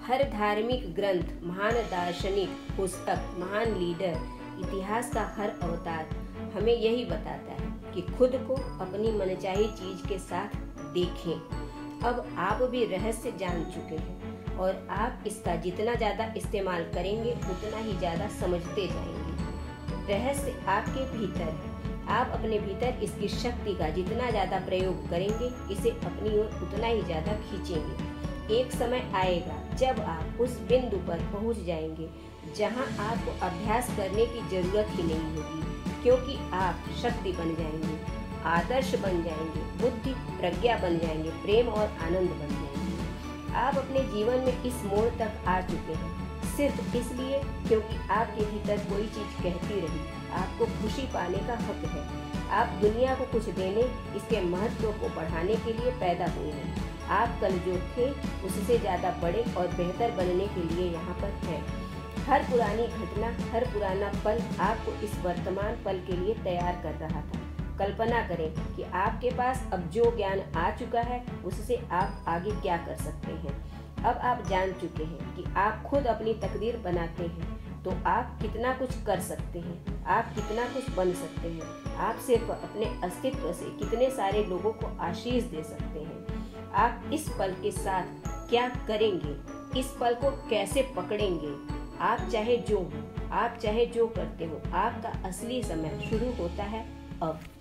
हर धार्मिक ग्रंथ, महान दार्शनिक, पुस्तक, महान लीडर, इतिहास का हर अवतार हमें यही बताता है कि खुद को अपनी मनचाही चीज के साथ देखें। अब आप भी रहस्य जान चुके हैं और आप इसका जितना ज्यादा इस्तेमाल करेंगे उतना ही ज्यादा समझते जाएंगे। रहस्य आपके भीतर है। आप अपने भीतर इसकी शक्ति का जितना ज्यादा प्रयोग करेंगे, इसे अपनी ओर उतना ही ज्यादा खींचेंगे। एक समय आएगा जब आप उस बिंदु पर पहुंच जाएंगे जहां आपको अभ्यास करने की जरूरत ही नहीं होगी, क्योंकि आप शक्ति बन जाएंगे, आदर्श बन जाएंगे, बुद्धि प्रज्ञा बन जाएंगे, प्रेम और आनंद बन जाएंगे। आप अपने जीवन में इस मोड़ तक आ चुके हैं सिर्फ इसलिए क्योंकि आपके भीतर कोई चीज कहती रही आपको खुशी पाने का हक है। आप दुनिया को कुछ देने, इसके महत्व को बढ़ाने के लिए पैदा हुए हैं। आप कल जो थे उससे ज्यादा बड़े और बेहतर बनने के लिए यहाँ पर हैं। हर पुरानी घटना, हर पुराना पल आपको इस वर्तमान पल के लिए तैयार कर रहा था। कल्पना करें कि आपके पास अब जो ज्ञान आ चुका है उससे आप आगे क्या कर सकते हैं। अब आप जान चुके हैं कि आप खुद अपनी तकदीर बनाते हैं, तो आप कितना कुछ कर सकते हैं, आप कितना कुछ बन सकते हैं। आप सिर्फ अपने अस्तित्व से कितने सारे लोगों को आशीष दे सकते हैं। आप इस पल के साथ क्या करेंगे, इस पल को कैसे पकड़ेंगे। आप चाहे जो हो, आप चाहे जो करते हो, आपका असली समय शुरू होता है अब।